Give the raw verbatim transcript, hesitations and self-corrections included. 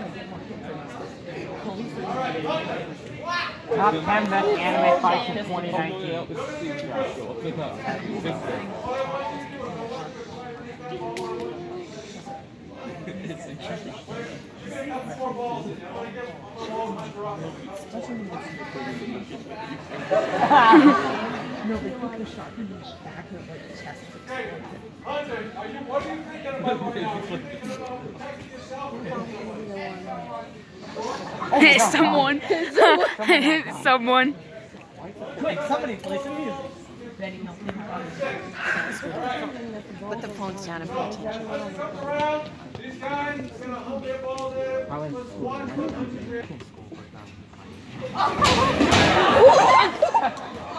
Top ten best anime fights in twenty nineteen. It's interesting. No, they put the shot in the back of like the chest. Hunter, are you, what are you thinking about right now? Hit someone. Hit someone. Quick, somebody play some music. Put the phones down and pay attention. These guys are gonna hold their ball there. One, two, three.